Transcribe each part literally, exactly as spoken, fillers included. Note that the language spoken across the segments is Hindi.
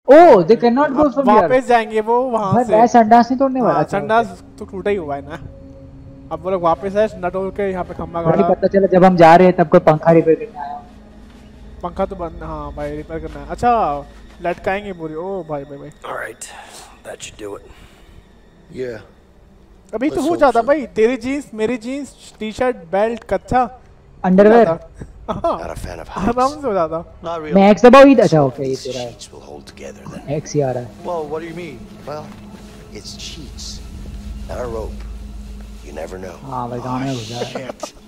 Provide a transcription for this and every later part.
Oh, they cannot go from here. वापस जाएंगे वो वहाँ से। मैं संडास नहीं तोड़ने वाला। संडास तो टूटा ही हुआ है ना। अब वो लोग वापस आए नट तोड़ के यहाँ पे खम्बा गाड़ा। भाई पता चला जब हम जा रहे हैं तब कोई पंखा रिपेयर करने आया। पंखा तो बंद, हाँ भाई रिपेयर करना है। अच्छा लटकाएंगे पूरी। ओ भाई भाई भाई। Alright, that should do it. Yeah. अभी तो हो जाता भाई। तेरी जीन्स, मेरी जीन्स, टी शर्ट, बेल्ट, कच्चा, underwear. Not a fan of heights. आराम से हो जाता। Not really. मैं एक्स दबाऊँ इधर। अच्छा ओके ये तेरा है। Sheets will hold together then. X ही आ रहा है। Well, what do you mean? Well, it's sheets, not a rope. You never know. हाँ भाई गाँव में घुसा है।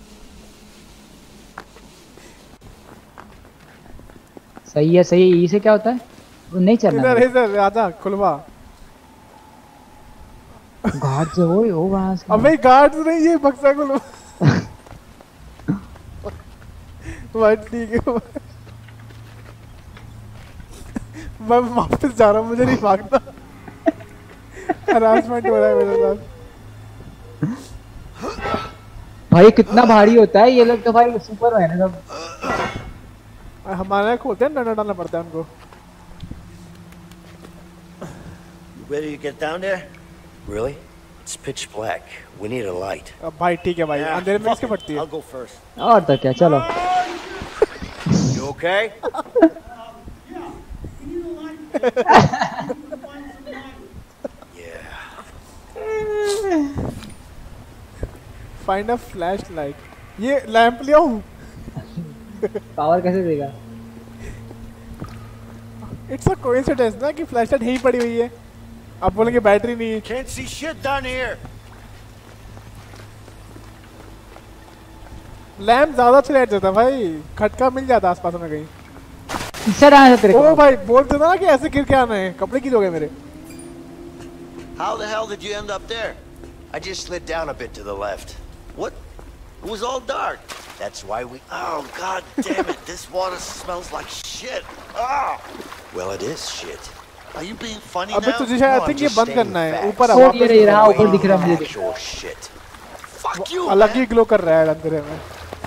सही है सही है। ई से क्या होता है? वो नहीं चलना। इधर इधर आजा खुलवा। गार्ड से वो हो वहाँ से। अबे गार्ड नहीं ये बक्सा खुलवा। भाई ठीक है। मैं वापस जा रहा हूँ, मुझे नहीं भागना। हरासमेंट हो रहा है मेरे साथ। भाई कितना भारी होता है ये लोग तो भाई सुपर है ना सब। हमारे खोलते हैं डंडा डालना पड़ता है उनको। You ready to get down there? Really? It's pitch black. We need a light. अब भाई ठीक है भाई अंधेरे में किसके पड़ती है? I'll go first. और तो क्या चलो। You okay? Yeah. Find a flashlight. ये लैंप ले आऊँ? पावर कैसे देगा? It's a coincidence ना कि फ्लैशलाइट यहीं पड़ी हुई है। अब बोलेंगे बैटरी नहीं है। Can't see shit down here. Lamp ज्यादा अच्छा लाइट देता भाई। खटका मिल जाता आसपास में कहीं। इससे डालना है तेरे को। ओ भाई बोलते ना कि ऐसे गिर के आना है। कपड़े की दोगे मेरे। How the hell did you end up there? I just slid down a bit to the left. What? It was all dark. That's why we... Oh, god damn it. This water smells like shit. Ah! Well, it is shit. Are you being funny now? अबे तुझे शायद I think ये बंद करना है। ऊपर आ वापस। ये रहा ऊपर दिख रहा मुझे। Actual shit. Fuck you. अलग ही ग्लो कर रहा है अंदर में।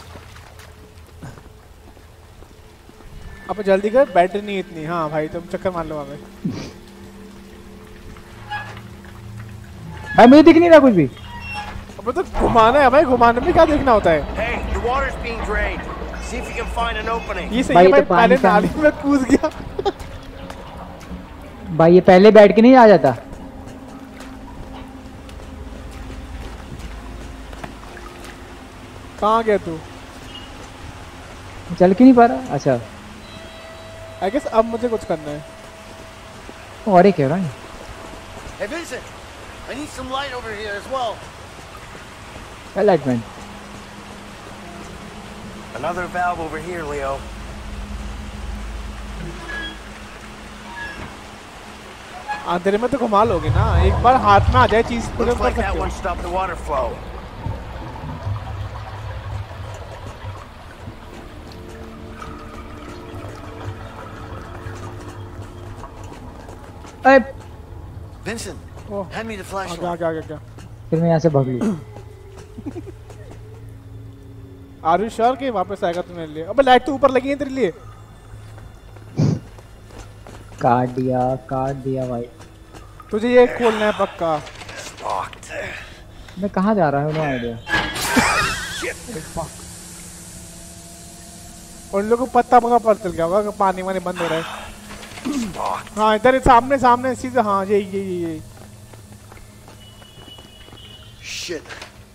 अब जल्दी कर बैटरी नहीं इतनी। हाँ भाई तुम चक्कर मार लो हमें। भाई मुझे दिख नहीं रहा कुछ भी। अबे तो घुमाना है भाई। घुमाने में क्या देखना होता है? Hey, your water's being drained. See if you can find an opening. ये सही है भाई। पहले नाली में कूद गया। भाई ये पहले बैठ के नहीं आ जाता। कहाँ गया तू? चल के नहीं पा रहा। अच्छा I guess अब मुझे कुछ करना है। और एक है रहा है। Hey Vincent, I need some light over here as well. Enlightenment. Another valve over here, Leo. अंधेरे में तो घुमा लोगे ना। एक बार हाथ में आ जाए चीज तो Looks कर like सकते that हो। one stopped the water flow. अरे Vincent, Oh. hand me the क्या flashlight. क्या क्या क्या? फिर मैं यहाँ से भाग लूँ। Are you sure कि वापस आएगा तुम्हारे लिए? अबे लाइट तो ऊपर लगी है तेरे लिए। काट दिया काट दिया भाई। तुझे ये खोलना है पक्का। Locked. मैं कहाँ जा रहा हूँ? No idea. उन लोगों को पत्ता पका पता चल गया होगा कि पानी वानी बंद हो रहा है। हाँ इधर सामने सामने सीधे। हाँ यही यही यही। Shit.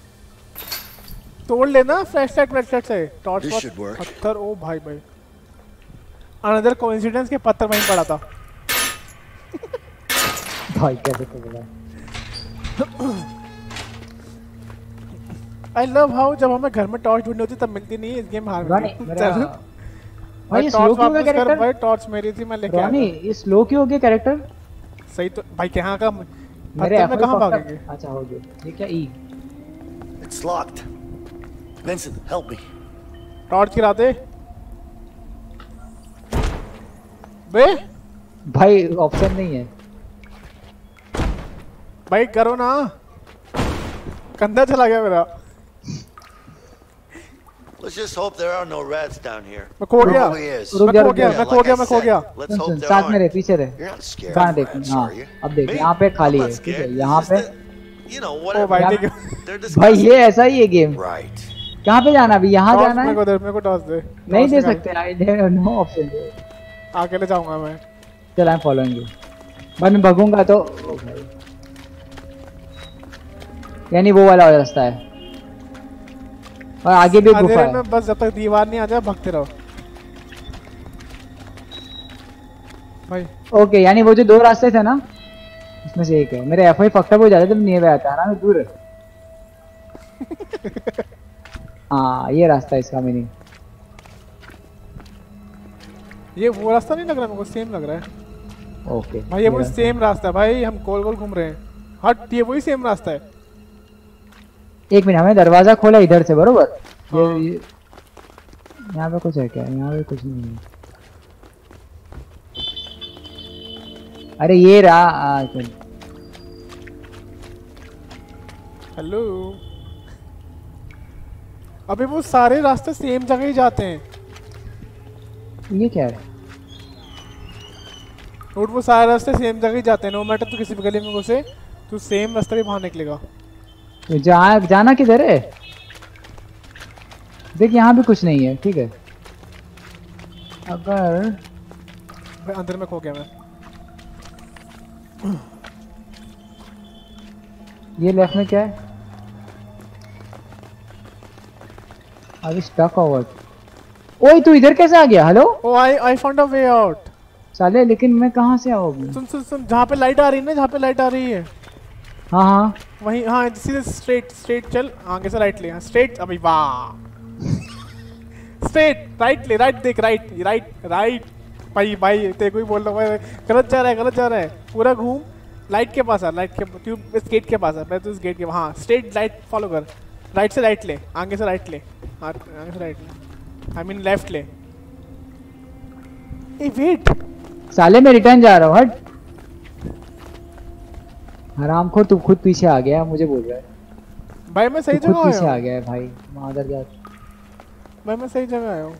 तोड़ लेना फ्लैशलाइट फ्लैशलाइट से। Torch This should work. पत्थर। ओ भाई भाई। अनदर कोइंसिडेंस के पत्थर वहीं पड़ा था। भाई कैसे तो बोला। I love how जब हमें घर में टॉर्च ढूंढनी होती तब मिलती नहीं है। इस गेम हार रानी गई। मेरा चल भाई स्लो टॉर्च क्यों हो गया वापस कर कैरेक्टर? भाई। टॉर्च मेरी थी मैं लेके आया रानी था। ये स्लो क्यों हो गया कैरेक्टर? सही तो भाई कहाँ का मेरे पत्थर में कहाँ भागेंगे? अच्छा हो गया। ये क्या ई? It's locked. Vincent, help me. Torch गिरा दे बे। भाई ऑप्शन नहीं है। भाई करो ना। कंधा चला गया मेरा। Let's just hope there are no rats down here. मैं खो गया Probably is. रुक मैं जा खो रुक गया जा मैं खो गया मैं खो गया Let's soon hope soon there साथ में रहे aren't. पीछे रहे You're not scared कहाँ of देख rats, हाँ are you? अब देख Me? यहाँ पे खाली I'm है not ठीक है scared. यहाँ It's पे just that, you know, O whatever. भाई यहाँ ठीक है They're भाई disgusting. ये ऐसा ही है गेम Right. कहाँ पे जाना अभी यहाँ टॉस जाना मेरे है को दे मेरे को टॉस दे नहीं टॉस दे निकाल। सकते आई देयर नो ऑप्शन अकेले जाऊंगा मैं चल आई एम फॉलोइंग यू भाई मैं भगूंगा तो ओ भाई यानी वो वाला रास्ता है और आगे भी एक गुफा अंधेरे है में बस जब तक दीवार नहीं आ जाए भगते रहो भाई ओके यानी वो जो दो रास्ते थे ना उसमें से एक है मेरे एफ आई फक्टअप हो जाते जब नियर आता है ना मैं दूर हाँ ये रास्ता है इसका मीनिंग ये वो रास्ता नहीं लग रहा मेरे को सेम लग रहा है ओके भाई ये वही सेम रास्ता है भाई हम गोल गोल घूम रहे हैं हट ये वही सेम रास्ता है एक मिनट हमें दरवाजा खोला इधर से बरोबर ये ये- यहाँ पे कुछ है क्या यहाँ पे कुछ नहीं है अरे ये रहा आ, चल। हेलो अबे वो सारे रास्ते सेम जगह ही जाते हैं ये क्या है और वो सारे रास्ते सेम जगह ही जाते हैं नो मैटर तू किसी भी गली में घुसे तू सेम रास्ते पे बाहर निकलेगा तो जा जाना किधर है देख यहाँ भी कुछ नहीं है ठीक है अगर भाई अंदर में खो गया मैं ये लेफ्ट में क्या है अभी स्टक ओवर ओए तू इधर कैसे आ गया hello oh I I found a way out साले लेकिन मैं कहाँ से आऊँ अभी? सुन सुन सुन जहाँ पे लाइट आ रही है ना जहाँ पे लाइट आ रही है हाँ हाँ वहीं हाँ सीधे स्ट्रेट स्ट्रेट चल आगे से राइट ले हाँ स्ट्रेट अभी वाह स्ट्रेट राइट ले राइट देख राइट राइट राइट भाई भाई तेरे को ही बोल रहा हूँ गलत जा रहा है गलत जा रहा है पूरा घूम लाइट के पास आ लाइट के तू इस गेट के पास आ मैं तो इस गेट के हाँ स्ट्रेट लाइट फॉलो कर राइट से राइट ले आगे से राइट ले हाँ आगे से राइट ले आई मीन लेफ्ट ले ए वेट साले मैं रिटर्न जा रहा हूँ हट हरामखोर तू खुद पीछे आ गया मुझे बोल रहा है भाई मैं सही तू खुद जगह पीछे आया आ हूँ गया है भाई मादर जा भाई मैं सही जगह आया हूँ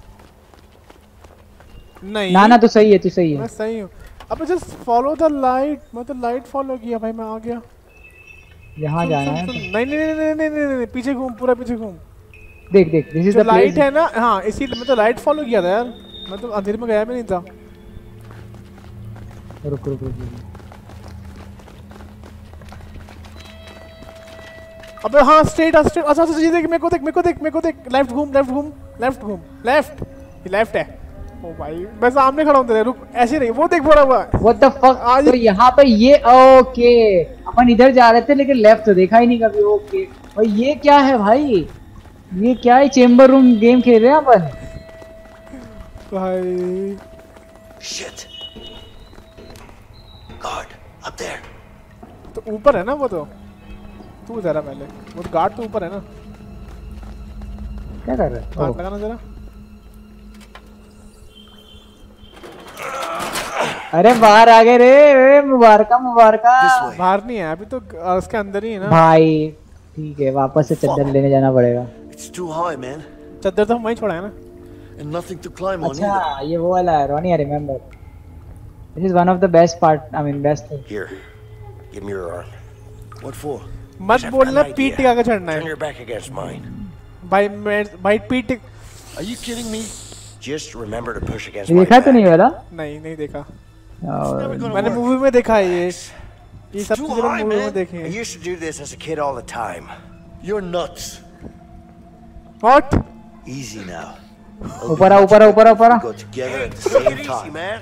नहीं ना ना तू सही है तू सही मैं है सही हूँ अबे जस्ट फॉलो द लाइट मैं तो लाइट फॉलो किया भाई मैं आ गया यहाँ सुन, जाना सुन, है सुन, तो- नहीं नहीं नहीं नहीं नहीं नहीं नहीं पीछे घूम पूरा पीछे घूम देख देख दिस इज जो द लाइट प्लेस है ना हाँ इसी मैं तो लाइट फॉलो किया था यार मैं तो अंधेरे में गया भी नहीं था रुक रुक रुक रुक। अबे हाँ स्ट्रेट स्ट्रेट अच्छा अच्छा ये देख मेरे को देख मेरे को देख मेरे को देख लेफ्ट घूम लेफ्ट घूम लेफ्ट घूम लेफ्ट ये लेफ्ट है ओ भाई मैं सामने खड़ा हूँ तेरे रुक ऐसे नहीं वो देख बोला हुआ है What the fuck? आज- तो यहाँ पे ये ओके अपन इधर जा रहे थे लेकिन लेफ्ट तो देखा ही नहीं कभी ओके और ये क्या है भाई ये क्या है चेम्बर रूम गेम खेल रहे हैं अपन भाई Shit. Guard, up there. तो ऊपर है ना वो तो तू जरा पहले वो तो गार्ड तो ऊपर है ना क्या कर रहे हाथ हो लगाना जरा अरे बाहर आ गए रे ए, मुबारका मुबारका This way. बाहर नहीं है अभी तो ग- उसके अंदर ही है ना भाई ठीक है वापस से चद्दर लेने जाना पड़ेगा It's too high, man. चद्दर तो हम वहीं छोड़ा है ना And nothing to climb on either. अच्छा ये वो वाला है Ronnie I remember this is one of the best part I mean best thing Here, give me your arm. What for? मत I've बोलना got an पीठ idea. टिका के चढ़ना Turn है your back against mine. भाई मैं भाई पीठ टिक Are you kidding me? Just remember to push against ये my देखा तो नहीं back. वाला नहीं नहीं देखा और Never gonna मैंने work. मूवी में देखा है ये ये सब Too चीजें high, मूवी में man. देखी I हैं used to do this as a kid all the time. You're nuts. What Easy now. ऊपर आ ऊपर आ ऊपर आ ऊपर आ Go together at the same time, man.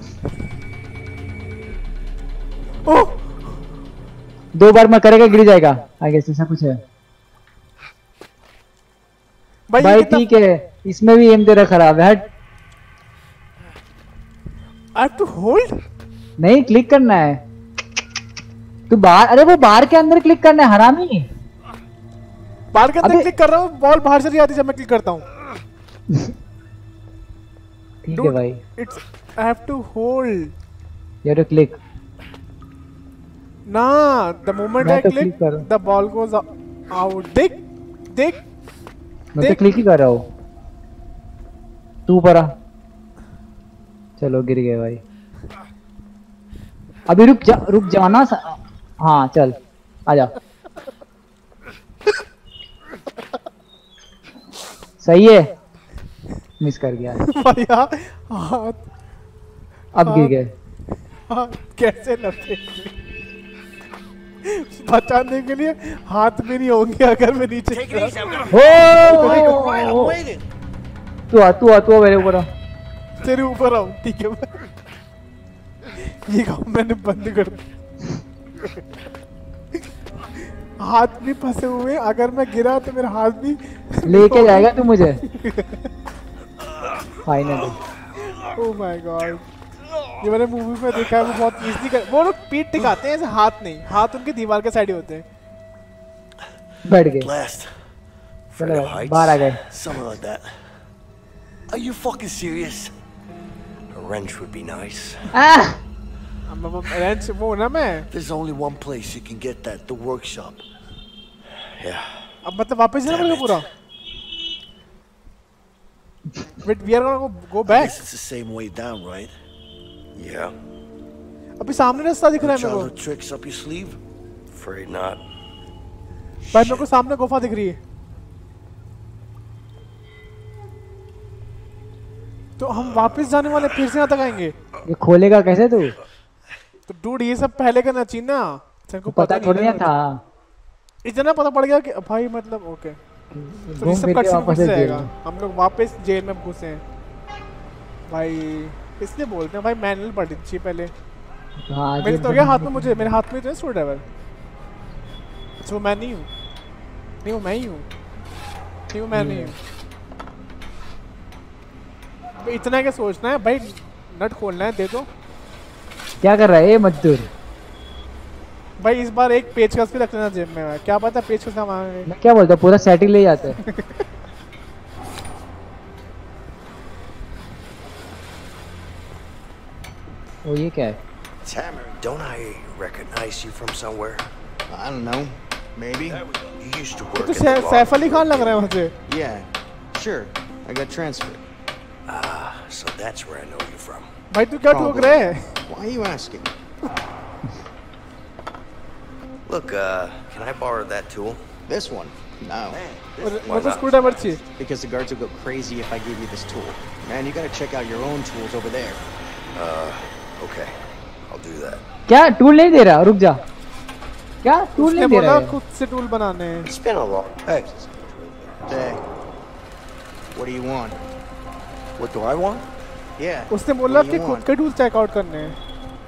ओह दो बार मैं करेगा गिर जाएगा आगे ऐसा कुछ है भाई, भाई ये कितना ठीक है इसमें भी एम तेरा खराब है हट आई हैव टू होल्ड नहीं क्लिक करना है तू बाहर अरे वो बाहर के अंदर क्लिक करना है हरामी बाहर के अंदर अबे- क्लिक कर रहा हूँ बॉल बाहर चली जाती है जब मैं क्लिक करता हूँ ठीक है भाई it's I have to hold you have to click ना द मोमेंट मैं आई तो क्लिक click कर रहा हूँ। द बॉल गोज आउट देख देख मैं तो क्लिक ही कर रहा हूँ। तू ऊपर आ। चलो गिर गए भाई। अभी रुक जा, रुक जाना सा... हाँ चल आजा। सही है। मिस कर गया भैया हाथ अब गिर गए। हाथ कैसे लपेट बचाने के लिए हाथ भी नहीं होंगे अगर मैं नीचे Take it easy. I'm gonna. O Wait, right, I'm waiting. तू आ तू आ तू आ मेरे ऊपर आ। तेरे ऊपर आऊं ठीक है। ये काम मैंने बंद कर दिया। हाथ भी फंसे हुए, अगर मैं गिरा तो मेरा हाथ भी लेके जाएगा तू मुझे फाइनली। ओह माय गॉड, ये मैंने मूवी में देखा है, वो बहुत इजी कर, वो लोग पीठ टिकाते हैं ऐसे, हाथ नहीं, हाथ उनके दीवार के साइड ही होते हैं। बैठ गए। Blast. चलो Fred भाई, Heights. बाहर आ गए। Something like that. Are you fucking serious? A wrench would be nice. आह! अब वो रेंच वो ना मैं There's only one place you can get that, the workshop. Yeah. अब मतलब वापस जाना पड़ेगा पूरा। Wait, we are gonna go, go I back. guess it's the same way down, right? Yeah. अभी सामने रास्ता दिख रहा है मेरे को। Childhood tricks up your sleeve? Afraid not. भाई मेरे को सामने गुफा दिख रही है। तो हम वापस जाने वाले, फिर से यहाँ तक आएंगे। ये खोलेगा कैसे तू? तो डूड ये सब पहले करना चाहिए ना, तेरे को पता थोड़ी ना था। इतना पता पड़ गया कि भाई मतलब ओके, तो ये घूम सब फिर के कट वापस से जेल जाएगा। में। हम लोग वापस जेल में घुसे हैं भाई, इसलिए बोलते हैं भाई मैनुअल पढ़नी चाहिए पहले। हाँ मेरे जेल तो में क्या हाथ में, घुसने मुझे मेरे हाथ में तो है स्क्रू ड्राइवर। अच्छा वो मैं नहीं हूँ, नहीं वो मैं ही हूँ, नहीं वो मैं नहीं हूँ। भाई इतना क्या सोचना है भाई, नट खोलना है, दे दो। क्या कर रहा है ये मजदूर? भाई इस बार एक पेचकस भी रख लेना जेब में, क्या पता पेचकस हम आए। मैं क्या बोलता हूँ, पूरा सेटिंग ले जाते हैं। ओ ये क्या है? Tamara, don't I recognize you from somewhere? I don't know. Maybe. You used to तो work at the सै- bar. सैफ अली खान लग रहा है मुझे। Yeah. Sure. I got transferred. Ah, so that's where I know you from. भाई तू क्या ठोक रहे है? Why are you asking? Look, uh, can I borrow that tool? This one? No. मेरे को स्क्रू ड्राइवर चाहिए। Because the guards will go crazy if I give you this tool. Man, you gotta check out your own tools over there. Uh, okay. I'll do that. क्या टूल नहीं दे रहा? रुक जा। क्या टूल उसने नहीं दे बोला रहा है? खुद से टूल बनाने हैं। It's been a long. Hey, Hey. What do you want? what do I want? Yeah. उसने बोला What do कि you खुद want? के टूल चेक आउट करने हैं।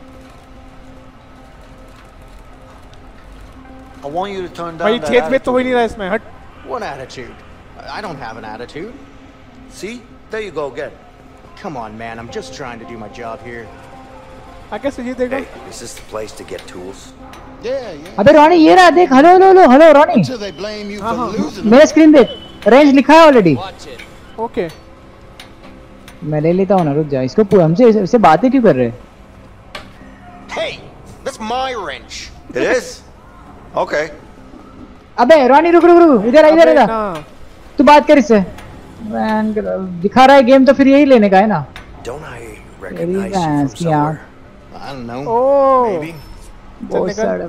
I want you to turn down भाई that छेद में तो हो ही attitude. नहीं रहा इसमें, हट। What attitude? I I don't have an attitude. See? There you go again. Come on, man. I'm just trying to do my job here. आके सुझी देखो। Hey, is this the place to get tools? Yeah, yeah. अबे रॉनी ये रहा देख। Hello hello hello hello Ronnie, Until they blame you for losing. मेरा स्क्रीन देख, रेंज लिखा है ऑलरेडी। ओके मैं ले लेता हूँ ना, रुक जा। इसको पू- हमसे इससे बातें क्यों कर रहे हैं? Hey, that's my wrench. It is? Okay. अबे रॉनी रुक रुक रुक, इधर आ, इधर अबे इधर। ना, तू बात कर इससे। Man, दिखा रहा है गेम तो फिर यही लेने का है ना। Don't I recognize you भैंस from की आँख। somewhere? I don't know. Oh Maybe. बहुत निकल। सारा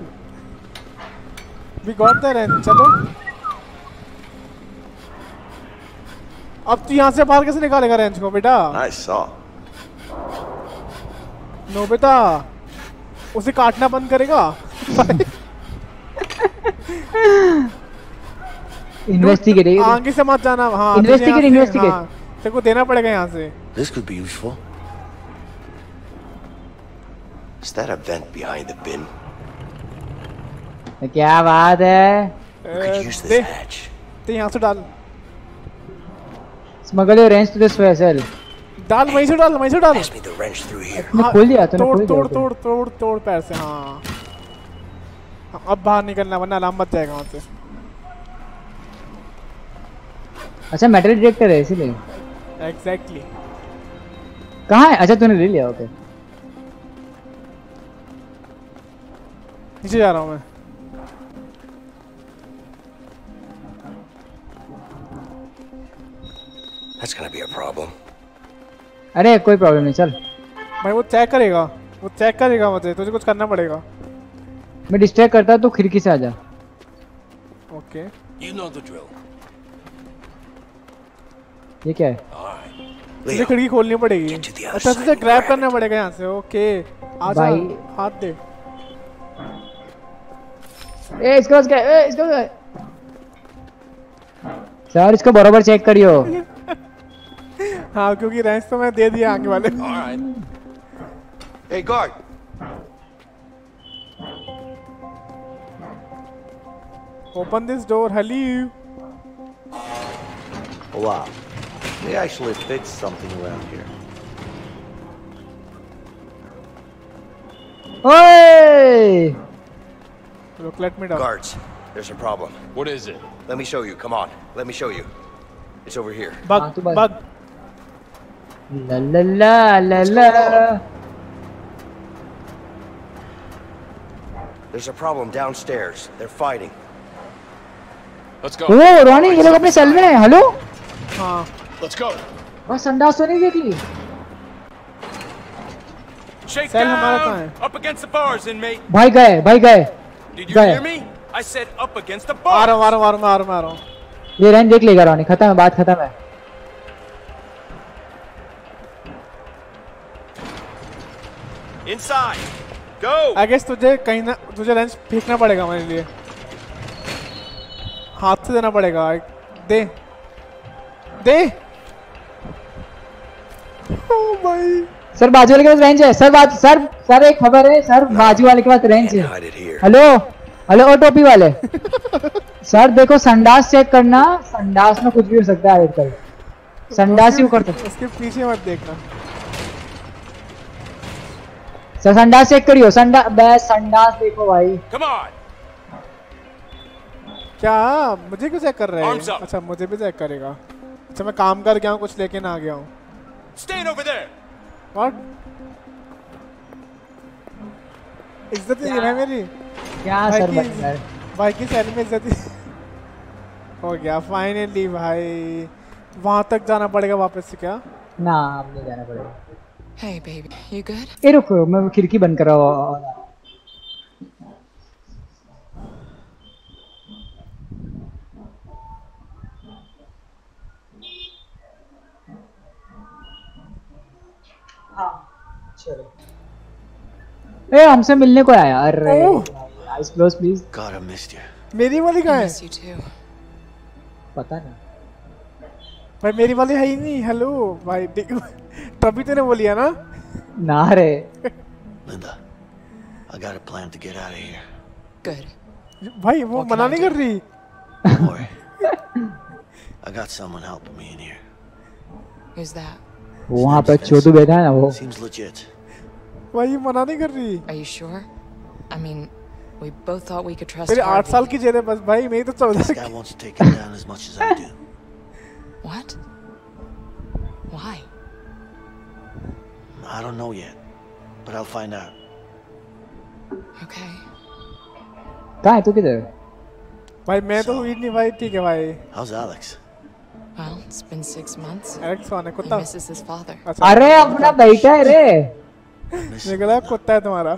वी गॉट द रेंज, चलो। अब तू यहाँ से बाहर कैसे निकालेगा रेंज को बेटा? Nice saw. नो बेटा, उसे काटना बंद करेगा। इन्वेस्टिगेट। आगे से मत जाना। हाँ Investigate, तुझे यहाँ से- investigate. हाँ, तेरे को देना पड़ेगा यहाँ से। This could be useful. Is that a vent behind the bin? क्या बात है? We could use they, this hatch. ते यहाँ से डाल, smuggle your range to this vessel. डाल वहीं से डाल, वहीं से डाल। Pass me the wrench through here. तूने खोल दिया, तूने तोड़ खोल दिया। तोड़ ओके। तोड़ तोड़ तोड़ पैर से। हाँ हाँ, अब बाहर निकलना वरना अलार्म बच जाएगा वहाँ से। अच्छा मेटल डिटेक्टर है इसीलिए। एग्जैक्टली। कहाँ है? अच्छा तूने ले लिया, ओके। नीचे जा रहा हूँ मैं। That's gonna be a problem. अरे कोई प्रॉब्लम नहीं, चल। भाई वो चेक करेगा, वो चेक करेगा मुझे, तुझे कुछ करना पड़ेगा। मैं डिस्ट्रैक्ट करता तो खिड़की से आ जा। Okay. You know the drill. ये क्या है? तुझे खिड़की खोलनी पड़ेगी। अच्छा तुझे ग्रैब करना पड़ेगा यहाँ से। ओके आ जा, हाथ दे। ए इसको क्या ए इसको सर इसको बराबर चेक करियो। हाँ क्योंकि रेंज तो मैं दे दिया आगे वाले। Hey guard. Open this door, hello. Wow. They actually fixed something around here. Oi! Look, let me down. Guards, there's a problem. What is it? Let me show you. Come on. Let me show you. It's over here. Bug, bug. La la la la la. There's a problem downstairs. They're fighting. Let's go. ओ रोनी ये लोग अपने सेल में हैं। हेलो? हाँ। Let's go. बस संडास तो नहीं देख ली। सेल हमारा कहाँ है? Up against the bars, inmate. भाई गए, भाई गए। Did you hear me? I said up against the bars. आ रहा हूँ, आ रहा हूँ, आ रहा हूँ, आ रहा हूँ। ये रेंज देख लेगा रोनी, खत्म है, बात खत्म है। Inside. Go. I guess तुझे कहीं ना तुझे रेंज फेंकना पड़ेगा मेरे लिए। हाथ से देना पड़ेगा। दे दे। ओ भाई सर बाजू वाले के पास रेंज है। सर बात सर सर एक खबर है सर, बाजू वाले के पास रेंज है। हेलो हेलो ओ टोपी वाले। सर देखो संडास चेक करना, संडास में कुछ भी हो सकता है आजकल। संडास ही कर सकते। उसके पीछे मत देखना। सर संडास चेक करियो। संडास बस संडास देखो भाई। Come on. क्या मुझे क्यों चेक कर रहे हैं? अच्छा मुझे भी चेक करेगा। अच्छा मैं काम कर गया हूँ, कुछ लेके ना आ गया हूँ। Stand over there. What? इज्जत नहीं है मेरी। क्या सर भाई भाई की सैलरी में इज्जत हो गया फाइनली भाई। वहाँ तक जाना पड़ेगा वापस से क्या? ना अब नहीं जाना पड़ेगा। Hey baby, you good? ए रुको मैं खिड़की बंद कर रहा हूँ। चलो ए हमसे मिलने को आया। अरे eyes close please. God, I missed you. मेरी वाली कहाँ है? Miss you too. पता नहीं भाई मेरी वाली है ही नहीं। हेलो भाई तभी तूने बोली है ना? ना रे। Linda, I got a plan to get out of here. Good. भाई वो मना नहीं कर रही। Don't worry. I got someone helping me in here. Who's that? वहाँ पे छोटू बैठा है ना वो। Seems legit. भाई मना नहीं कर रही। Are you sure? I mean, we both thought we could trust तेरे आठ साल Harvey. की जेल है बस भाई, मेरी तो चौदह This guy wants to take him down as much as I do. What? Why? I don't know yet, but I'll find out. Okay. कहाँ है तू किधर? भाई मैं तो हुई नहीं भाई। ठीक है भाई। How's Alex? Well, it's been six months. Alex कौन है? He कुत्ता? misses his father. अच्छा अरे अपना बैठा है रे। निकला कुत्ता है तुम्हारा।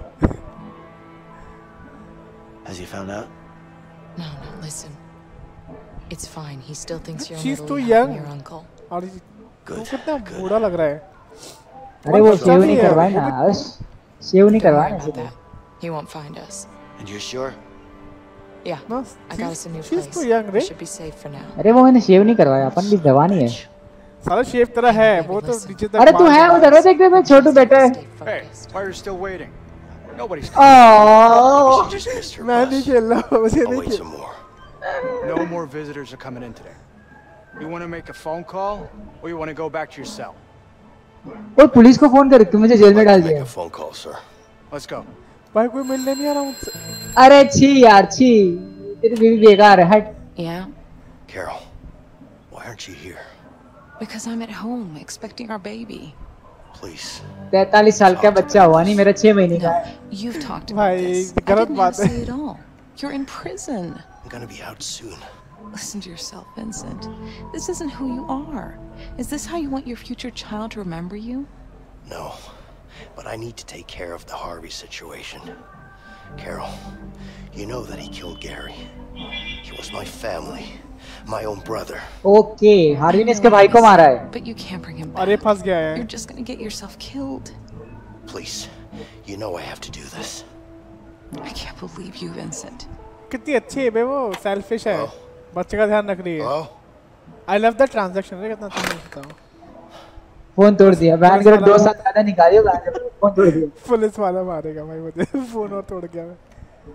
Has he found out? No, no, listen. It's fine. He still thinks you're She's a too little young. your uncle. और ये- तू Good. कितना Good. बूढ़ा लग रहा है। अरे वो बच्चा सेव भी नहीं है, करवाए वो ना, भी- बस सेव नहीं Don't worry करवाए about ना। that. He won't find us. And you're sure? Yeah. No, I got us a new she's place. too young, We right? should be safe for now. अरे वो मैंने शेव नहीं करवाया, अपन भी जवानी है। सारा शेप तेरा है, वो तो नीचे तक। अरे तू है उधर देख दे, छोटू बैठा है। Stay Hey, focused. why are you still waiting? Nobody's oh She just missed her मैं नहीं bus. खेल रहा, मुझे I'll नहीं wait खेल। some more. No more visitors are coming in today. You want to make a phone call, or you want to go back to your cell? और पुलिस को फोन कर, तू मुझे जेल में डाल Make दिया। a phone call, sir. Let's go. भाई कोई मिलने नहीं आ रहा मुझसे। अरे छी यार छी, तेरी बीवी बेकार है, हट। Yeah? Carol, why aren't you here? Because I'm at home expecting our baby. Please. तैतालीस साल का बच्चा हुआ नहीं, मेरा छह महीने का No, है। you've talked about भाई, this. I गलत didn't have बात to है। say it all. You're in prison. I'm gonna be out soon. Listen to yourself, Vincent. This isn't who you are. Is this how you want your future child to remember you? No, but I need to take care of the Harvey situation. Carol, you know that he killed Gary. He was my family, my own brother. Okay, Harvey ने इसके भाई को मारा है. But you can't bring him back. अरे फंस गया है. You're just gonna get yourself killed. Please, you know I have to do this. I can't believe you, Vincent. कितनी अच्छी है बे वो, सेल्फिश है. बच्चे का ध्यान रख रही है. I love the transaction. अरे कितना अच्छा लगता है. फोन तोड़ दिया. वैन के दो साल ज्यादा निकालियो गाने में फोन तोड़ दिया. पुलिस वाला मारेगा भाई मुझे. फोन और तोड़ गया मैं.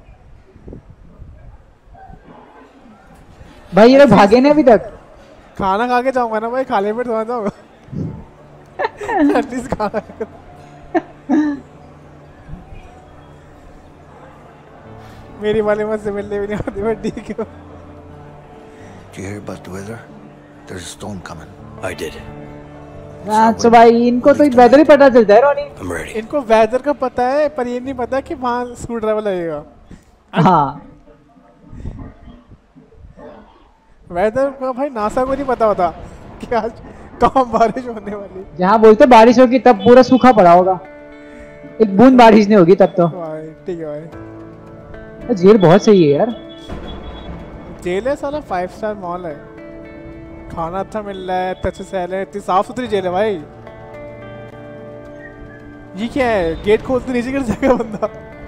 भाई ये लोग भागे नहीं अभी तक. खाना खा के जाऊंगा ना भाई, खाली पेट थोड़ा जाऊंगा. एटलीस्ट खाना. मेरी वाले मुझसे मिलने भी नहीं आती. मैं ठीक हूँ. Do you hear about the weather? There's a storm coming. I did. अच्छा भाई इनको तो वेदर ही पता चलता है रोनी. I'm ready. इनको वेदर का पता है पर ये नहीं पता कि वहाँ स्क्रू ड्राइवर लगेगा. हाँ. वेदर का भाई नासा को नहीं पता होता कि आज कहाँ बारिश होने वाली. जहाँ बोलते बारिश होगी तब पूरा सूखा पड़ा होगा. एक बूंद बारिश नहीं होगी तब तो. ठीक है भाई. जेल बहुत सही है यार. जेल है साला, फाइव स्टार मॉल है. खाना अच्छा मिल रहा है, अच्छे सेल है, इतनी साफ सुथरी जेल है भाई. ये क्या है? गेट खोलते नीचे गिर जाएगा बंदा.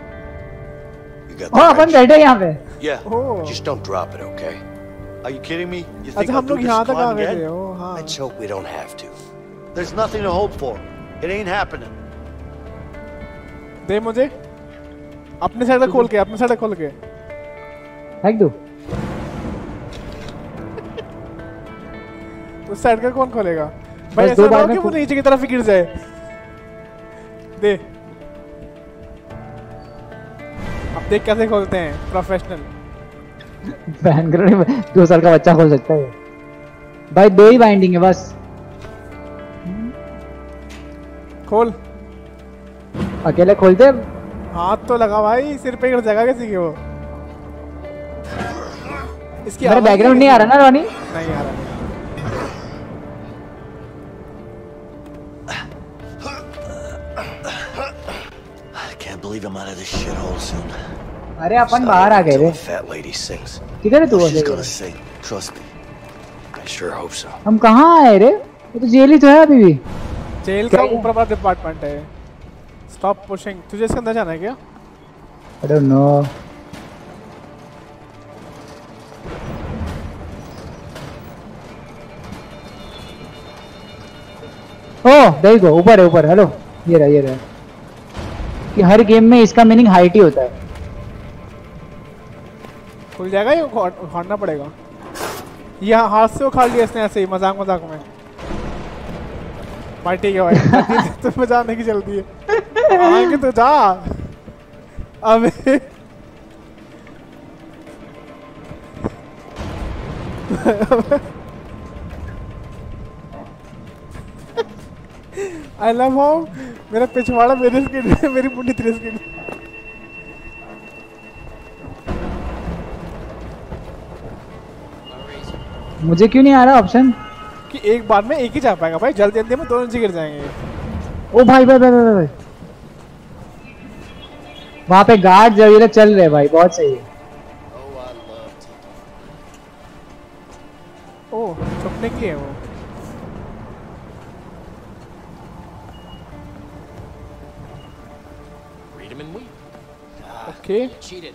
हाँ अपन बैठे यहाँ पे. Yeah. Just don't drop it, okay? Are you kidding me? You think अच्छा हम लोग यहाँ तक आ गए थे. ओ हाँ. Let's hope we don't have to. There's nothing to hope for. It ain't happening. दे मुझे. अपने साइड खोल के, अपने साइड खोल के. फेंक दो. उस साइड का कौन खोलेगा? भाई ऐसा ना हो कि वो नीचे की तरफ गिर जाए. दे. अब देख कैसे खोलते हैं प्रोफेशनल. बैंगर दो साल का बच्चा खोल सकता है भाई. दो ही बाइंडिंग है बस. खोल. अकेले खोलते. हाथ तो लगा भाई, सिर पे गिर जाएगा किसी के वो. इसकी मेरा बैकग्राउंड नहीं आ रहा ना रोनी? नहीं आ रहा. I can't believe I'm out of this shithole soon. अरे अपन बाहर आ गए रे. Fat lady sings. किधर है तू? She's gonna sing. Trust me. I sure hope so. हम कहाँ आए रे? वो तो जेल ही तो है अभी भी. जेल का ऊपर वाला डिपार्टमेंट है. Stop pushing. तुझे इसके अंदर जाना है क्या? I don't know. Oh there you go. ऊपर है ऊपर. हेलो ये रहा ये रहा. कि हर गेम में इसका मीनिंग हाइट ही होता है. खुल जाएगा ये, उखाड़ना पड़ेगा. यहाँ हाथ से उखाड़ लिया इसने ऐसे ही मजाक मजाक में. भाई ठीक है भाई. तुम्हें जाने की जल्दी है. आगे तो जा. अबे I love how मेरा पिछवाड़ा मेरे स्किन है, मेरी मुंडी तेरे स्किन. मुझे क्यों नहीं आ रहा ऑप्शन कि एक बार में एक ही जा पाएगा भाई. जल्दी जल्दी में दोनों नीचे गिर जाएंगे. ओ भाई भाई भाई भाई, भाई. वहाँ पे गार्ड जरूर चल रहे भाई. बहुत सही है. ओह छुपने की है वो. Read 'em and weep. Okay. Cheated.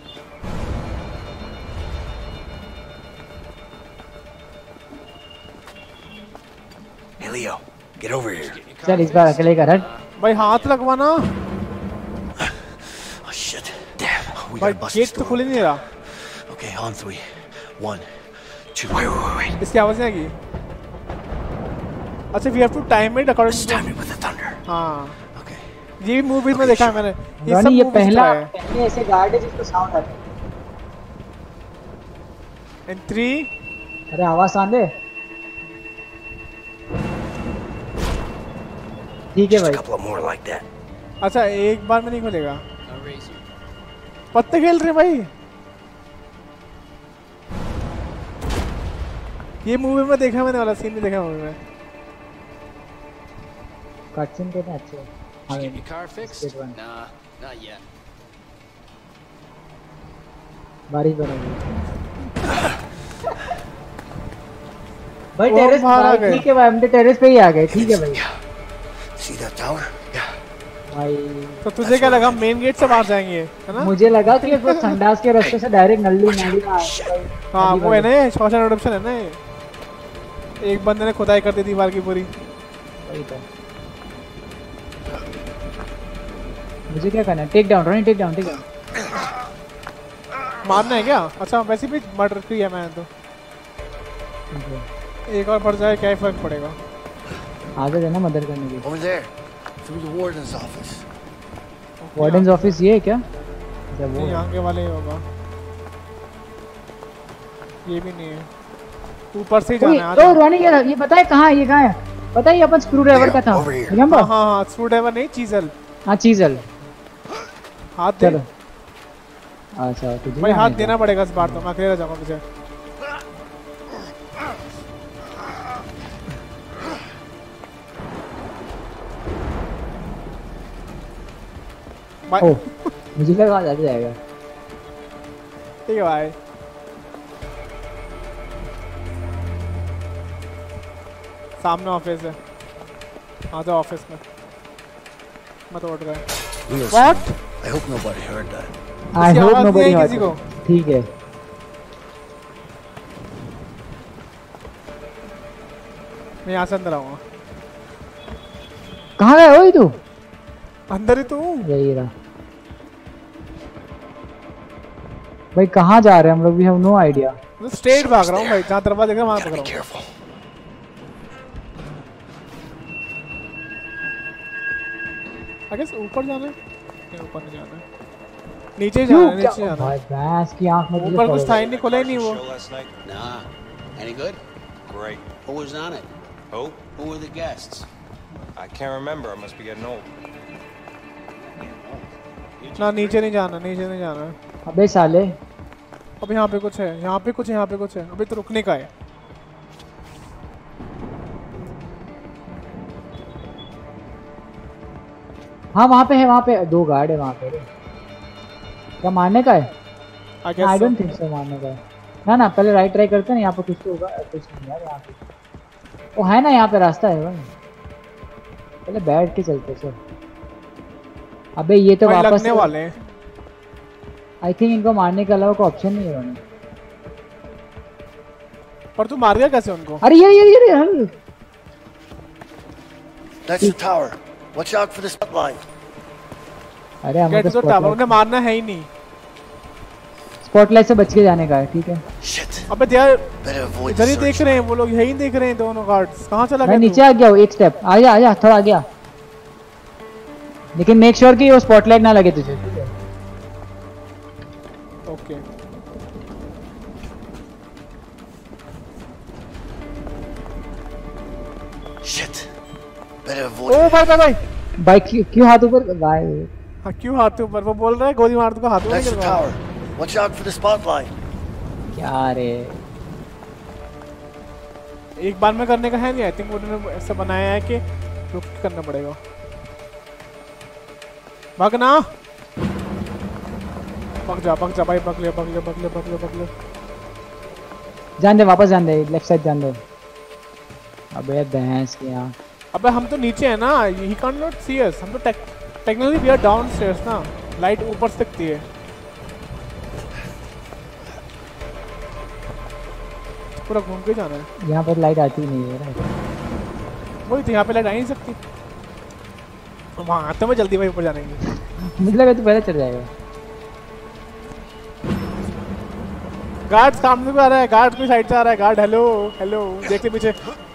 Hey Leo, get over here. चल इस बार अकेले कर. हट भाई हाथ लगवाना. Oh shit. Damn. We भाई gotta bust गेट this तो door. खुल ही नहीं रहा. Okay, on three. One, two. Wait, wait, wait, wait. इसकी आवाज नहीं आएगी. अच्छा we have to time it according Just time it with the thunder. हाँ. Okay. ये भी मूवीज में देखा है मैंने. ये सब रोनी ये movies पहला का है. पहले ऐसे गार्ड है जिसको साउंड आता है. In three. अरे आवाज आन दे. ठीक है Just a भाई. couple more like that. अच्छा एक बार में नहीं खुलेगा. पत्ते खेल रहे भाई. ये मूवी में देखा मैंने वाला सीन नहीं देखा मूवी में। कटसीन कितने अच्छे हैं। Did you get your car fixed? Nah, not yet. बारिश बनेगी। भाई वो टेरेस बाहर आ गए। ठीक है भाई, हम तो टेरेस पे ही आ गए। ठीक है भाई। See that tower? Yeah. भाई तो तुझे क्या लगा मेन गेट से बाहर जाएंगे, है ना? मुझे लगा कि वो संडास के रास्ते से डायरेक्ट नल्ली नाली में आए। हाँ वो है ना शॉशैंक रिडेम्पशन है ना ये। एक बंदे ने खुदाई कर दी दीवार की पूरी। वही तो। मुझे क्या करना है? Take down Ronnie, take down, take down. मारना है क्या? अच्छा वैसे भी मर्डर किया मैंने तो। एक और पड़ जाए क्या फर्क पड़ेगा? आगे जाना मदद करने के। Over there, through the warden's office. Warden's office ये है क्या? जब वो नहीं आगे वाले ही होगा। ये भी नहीं है। ऊपर से ही जाना है। तो रॉनी ये ये पता है कहाँ है? ये कहाँ है? पता है ये अपन स्क्रू ड्राइवर का था। रिमेंबर? हाँ हाँ स्क्रू ड्राइवर नहीं चीजल। हाँ चीजल। हाथ दे। चलो। अच्छा तुझे भाई हाथ देना पड़ेगा इस बार तो, मैं अकेला जाऊंगा मुझे। ओ, मुझे लगा आ जाएगा। ठीक है भाई। सामने ऑफिस है। आ जाओ ऑफिस में। मत उठ रहा है। What? I hope nobody heard that. I hope nobody heard किसी को। ठीक है। मैं यहाँ से अंदर आऊँगा। कहाँ गया हो तू? अंदर ही तो हूँ। यही रहा। भाई कहाँ जा रहे हैं हम लोग? We have no idea। मैं स्ट्रेट भाग रहा हूँ भाई, जहाँ दरवाजा देख रहा हूँ वहाँ भाग रहा हूँ। I guess ऊपर जाना है? नहीं ऊपर नहीं जाना है। नीचे जाना है, नीचे जाना है। भाई भैंस की आँख में ऊपर कुछ था ही नहीं, खुला ही नहीं वो। Nah. Any good? Great. Who was on it? Who? Who were the guests? I can't remember. I must be getting old. ना नीचे नहीं जाना, नीचे नहीं जाना। अबे साले। अब यहाँ पे कुछ है, यहाँ पे कुछ है, यहाँ पे कुछ है। अभी तो रुकने का है। हाँ वहाँ पे है, वहाँ पे दो गार्ड है वहाँ पे। क्या मारने का है? आई डोंट थिंक सो मारने का है। ना ना पहले राइट ट्राई करते हैं, यहाँ पे कुछ तो होगा। कुछ नहीं यार यहाँ पे। वो है ना यहाँ पे रास्ता है भाई। पहले बैठ के चलते सर। अबे ये तो वापस लगने वाले हैं। आई थिंक इनको मारने के अलावा कोई ऑप्शन नहीं है। पर तू मार गया कैसे उनको? अरे ये ये ये ये That's the tower. Watch out for the spotlight. अरे हमें तो टावर उन्हें मारना है ही नहीं। स्पॉटलाइट से बच के जाने का है। ठीक है। Shit. अबे यार Better avoid इधर the ही देख search. रहे हैं वो लोग, यही देख रहे हैं दोनों गार्ड्स। कहाँ चला गया मैं तू? नीचे आ गया हूँ एक स्टेप। आ जा आ जा थोड़ा आ गया। लेकिन मेक श्योर कि वो स्पॉटलाइट ना लगे तुझे। ठीक है। ओके। Shit. Better avoid. ओ भाई भाई भाई। भाई क्यों क्यों हाथ ऊपर भाई? हाँ क्यों हाथ ऊपर? वो बोल रहा है गोली मार दूंगा, हाथ ऊपर That's नहीं the कर tower. Watch out for the spotlight. क्या रे? एक बार में करने का है नहीं। आई थिंक उन्होंने ऐसा बनाया है कि रुक के करना पड़ेगा। भागना। भाग जा भाग जा भाई, भाग ले भाग ले भाग ले भाग ले भाग ले। जान दे वापस जान दे, लेफ्ट साइड जान दे। अबे भैंस की आँख। अबे हम तो नीचे है ना, he can not C us. हम तो टेक्निकली वी आर डाउनस्टेयर्स ना। लाइट ऊपर से दिखती है। पूरा घूम के जाना है। यहाँ पर लाइट आती नहीं है। वही तो यहाँ पे लाइट आ नहीं सकती। वहाँ आते में जल्दी भाई ऊपर जाने की। मुझे लगा तू पहले चल जाएगा। गार्ड सामने को आ रहा है, गार्ड की साइड से आ रहा है। गार्ड हेलो हेलो देखते पीछे।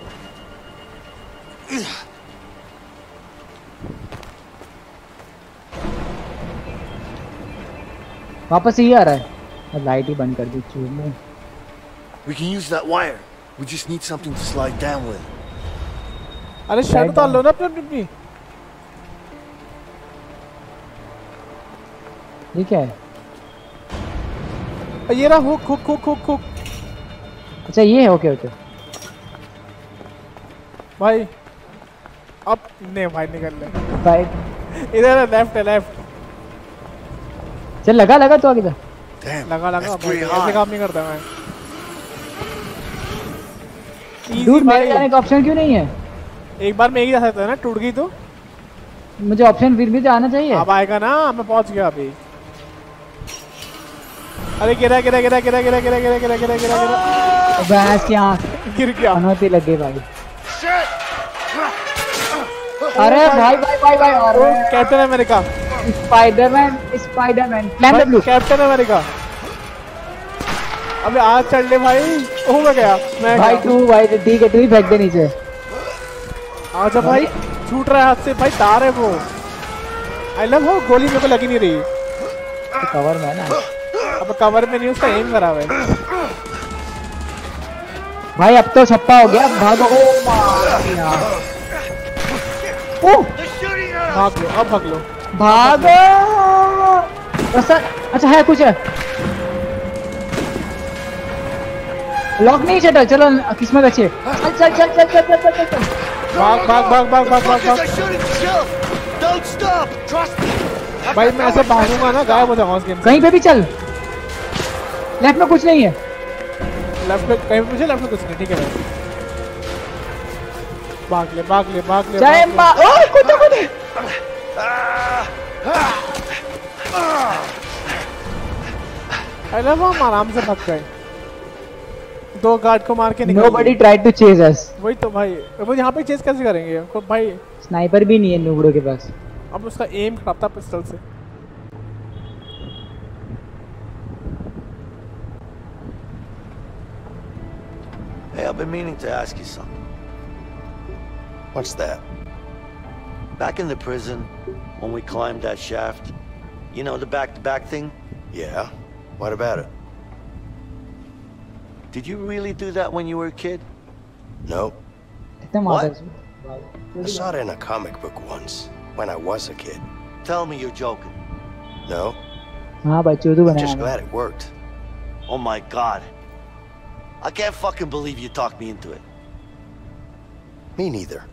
वापस ही आ रहा है। लाइट ही बंद कर दी चूर में। We can use that wire. We just need something to slide down with. अरे शर्ट डाल लो ना अपनी अपनी। ये क्या है? ये रहा hook hook hook hook hook. अच्छा ये है। Okay okay. भाई अब नहीं भाई निकल ले भाई इधर है लेफ्ट है लेफ्ट चल लगा लगा तो आगे जा लगा लगा भाई ऐसे काम नहीं करता मैं दूर मेरे जाने का ऑप्शन क्यों नहीं है एक बार में एक ही जा सकता है ना टूट गई तो मुझे ऑप्शन फिर भी तो आना चाहिए अब आएगा ना मैं पहुंच गया अभी अरे गिरा गिरा गिरा गिरा गिरा गिरा गिरा गिरा गिरा गिरा गिरा भैंस की आंख गिर गया अनुमति लग गई भाई अरे भाई भाई भाई भाई अरे Captain America Spiderman Spiderman climb the blue Captain America अबे आज चल ले भाई हो गया मैं भाई तू भाई ठीक है तू ही फेंक दे नीचे आजा भाई छूट रहा है हाथ से भाई तार है वो आई लव हो गोली मेरे को लगी नहीं रही तो कवर में है ना अब कवर में नहीं उसका एम खराब है भाई अब तो छप्पा हो गया भागो ओ ओ भाग लो अब भाग लो भागो अच्छा है कुछ है लॉक नहीं चल चलो किस्मत अच्छी है चल चल चल चल चल चल चल चल भाग भाग भाग भाग भाग भाग भाग भाई मैं ऐसे भागूंगा ना गायब हो जाऊंगा उस गेम से कहीं पे भी चल लेफ्ट में कुछ नहीं है लेफ्ट में कहीं पे मुझे लेफ्ट में कुछ नहीं ठीक है भाई भाग ले भाग ले भाग ले जय मां ओए कूदो कूदो अरे वो हम आराम से भाग गए दो गार्ड को मार के निकल Nobody tried to chase us. वही तो भाई वो यहाँ पे चेस कैसे करेंगे को भाई स्नाइपर भी नहीं है नूबड़ों के पास अब उसका एम खराब था पिस्टल से Hey, I've been meaning to ask you something. What's that? Back in the prison, when we climbed that shaft, you know, the back-to-back thing? Yeah? What about it? Did you really do that when you were a kid? Nope. What? I saw it in a comic book once, when I was a kid. Tell me you're joking. No? हाँ भाई चोदू I'm बनाया just glad it worked. Oh my god. I can't fucking believe you talked me into it. Me neither.